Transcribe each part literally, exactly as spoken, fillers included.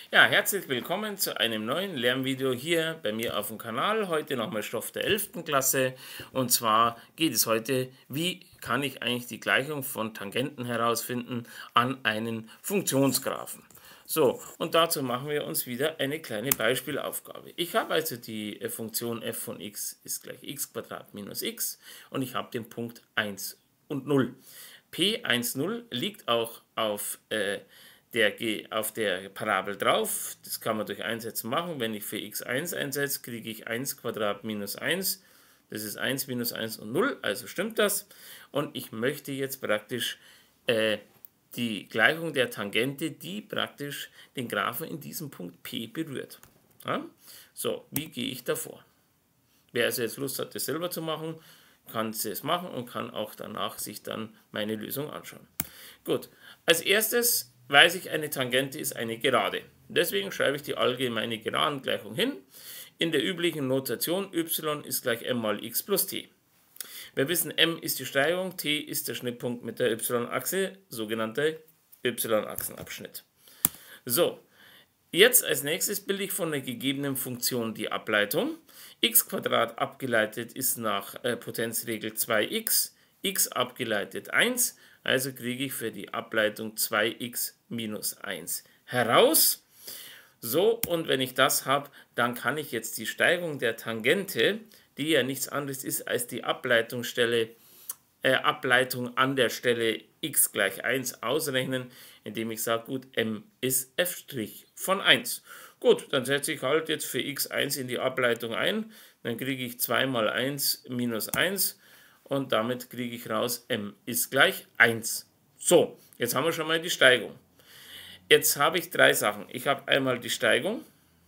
Ja, herzlich willkommen zu einem neuen Lernvideo hier bei mir auf dem Kanal. Heute nochmal Stoff der elften Klasse. Und zwar geht es heute, wie kann ich eigentlich die Gleichung von Tangenten herausfinden an einen Funktionsgraphen. So, und dazu machen wir uns wieder eine kleine Beispielaufgabe. Ich habe also die Funktion f von x ist gleich x minus x und ich habe den Punkt eins und null. P eins, null liegt auch auf äh, Der, auf der Parabel drauf. Das kann man durch Einsetzen machen. Wenn ich für x eins einsetze, kriege ich eins minus eins. Das ist eins minus eins und null, also stimmt das. Und ich möchte jetzt praktisch äh, die Gleichung der Tangente, die praktisch den Graphen in diesem Punkt P berührt. Ja? So, wie gehe ich davor? Wer also jetzt Lust hat, das selber zu machen, kann es machen und kann auch danach sich dann meine Lösung anschauen. Gut, als erstes weiß ich, eine Tangente ist eine Gerade. Deswegen schreibe ich die allgemeine Geradengleichung hin. In der üblichen Notation y ist gleich m mal x plus t. Wir wissen, m ist die Steigung, t ist der Schnittpunkt mit der y-Achse, sogenannter y-Achsenabschnitt. So, jetzt als nächstes bilde ich von der gegebenen Funktion die Ableitung. X abgeleitet ist nach äh, Potenzregel zwei x, x abgeleitet eins. Also kriege ich für die Ableitung zwei x minus eins heraus. So, und wenn ich das habe, dann kann ich jetzt die Steigung der Tangente, die ja nichts anderes ist als die Ableitungsstelle, äh, Ableitung an der Stelle x gleich eins ausrechnen, indem ich sage, gut, m ist f' von eins. Gut, dann setze ich halt jetzt für x eins in die Ableitung ein, dann kriege ich zwei mal eins minus eins. Und damit kriege ich raus, m ist gleich eins. So, jetzt haben wir schon mal die Steigung. Jetzt habe ich drei Sachen. Ich habe einmal die Steigung,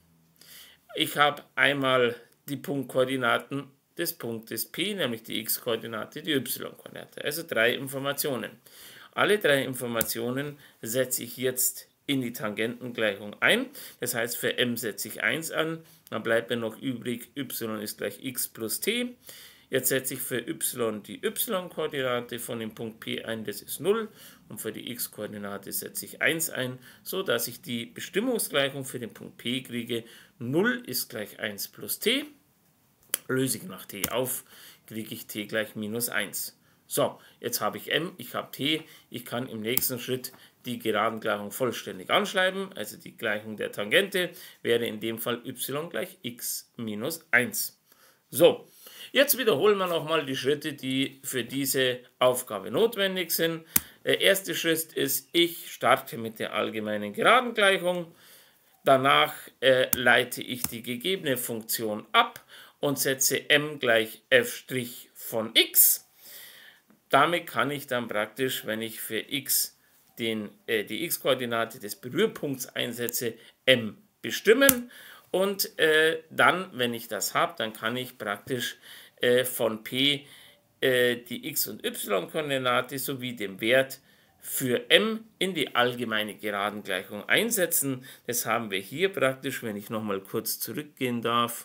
ich habe einmal die Punktkoordinaten des Punktes P, nämlich die x-Koordinate, die y-Koordinate. Also drei Informationen. Alle drei Informationen setze ich jetzt in die Tangentengleichung ein. Das heißt, für m setze ich eins an, dann bleibt mir noch übrig, y ist gleich x plus t. Jetzt setze ich für y die y-Koordinate von dem Punkt P ein, das ist null. Und für die x-Koordinate setze ich eins ein, sodass ich die Bestimmungsgleichung für den Punkt P kriege. null ist gleich eins plus t. Löse ich nach t auf, kriege ich t gleich minus eins. So, jetzt habe ich m, ich habe t. Ich kann im nächsten Schritt die Geradengleichung vollständig anschreiben. Also die Gleichung der Tangente wäre in dem Fall y gleich x minus eins. So. Jetzt wiederholen wir nochmal die Schritte, die für diese Aufgabe notwendig sind. Der erste Schritt ist, ich starte mit der allgemeinen Geradengleichung. Danach äh, leite ich die gegebene Funktion ab und setze m gleich f' von x. Damit kann ich dann praktisch, wenn ich für x den, äh, die x-Koordinate des Berührpunkts einsetze, m bestimmen. Und äh, dann, wenn ich das habe, dann kann ich praktisch äh, von P äh, die x- und y-Koordinate sowie den Wert für m in die allgemeine Geradengleichung einsetzen. Das haben wir hier praktisch, wenn ich nochmal kurz zurückgehen darf.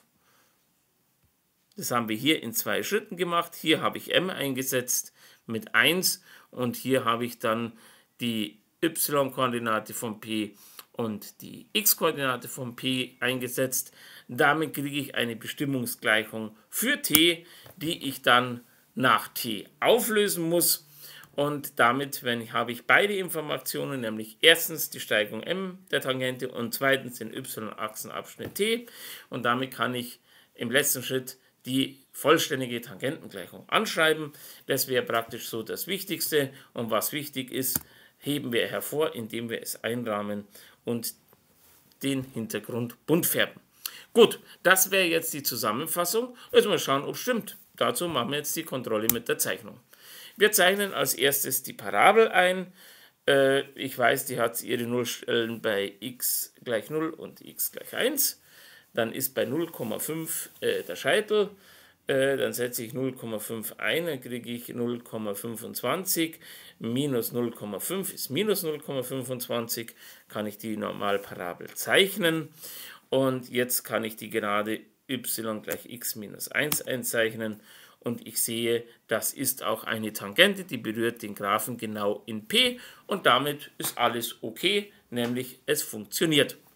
Das haben wir hier in zwei Schritten gemacht. Hier habe ich m eingesetzt mit eins und hier habe ich dann die y-Koordinate von P und die x-Koordinate von P eingesetzt. Damit kriege ich eine Bestimmungsgleichung für t, die ich dann nach t auflösen muss. Und damit wenn ich, habe ich beide Informationen, nämlich erstens die Steigung m der Tangente und zweitens den y-Achsenabschnitt t. Und damit kann ich im letzten Schritt die vollständige Tangentengleichung anschreiben. Das wäre praktisch so das Wichtigste. Und was wichtig ist, heben wir hervor, indem wir es einrahmen und den Hintergrund bunt färben. Gut, das wäre jetzt die Zusammenfassung. Jetzt mal schauen, ob es stimmt. Dazu machen wir jetzt die Kontrolle mit der Zeichnung. Wir zeichnen als erstes die Parabel ein. Äh, ich weiß, die hat ihre Nullstellen bei x gleich null und x gleich eins. Dann ist bei null Komma fünf äh, der Scheitel. Äh, dann setze ich null Komma fünf ein, dann kriege ich null Komma fünfundzwanzig. Minus null Komma fünf ist minus null Komma fünfundzwanzig. Kann ich die Normalparabel zeichnen. Und jetzt kann ich die Gerade y gleich x minus eins einzeichnen. Und ich sehe, das ist auch eine Tangente, die berührt den Graphen genau in P. Und damit ist alles okay, nämlich es funktioniert.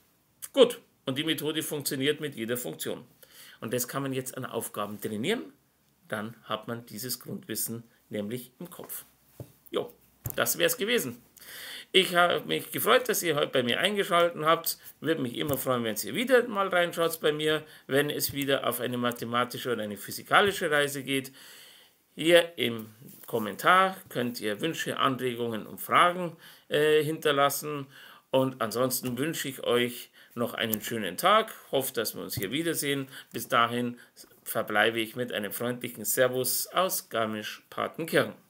Gut, und die Methode funktioniert mit jeder Funktion. Und das kann man jetzt an Aufgaben trainieren, dann hat man dieses Grundwissen nämlich im Kopf. Jo, das wäre es gewesen. Ich habe mich gefreut, dass ihr heute bei mir eingeschaltet habt. Würde mich immer freuen, wenn ihr wieder mal reinschaut bei mir, wenn es wieder auf eine mathematische oder eine physikalische Reise geht. Hier im Kommentar könnt ihr Wünsche, Anregungen und Fragen äh, hinterlassen. Und ansonsten wünsche ich euch noch einen schönen Tag. Hoffe, dass wir uns hier wiedersehen. Bis dahin verbleibe ich mit einem freundlichen Servus aus Garmisch-Partenkirchen.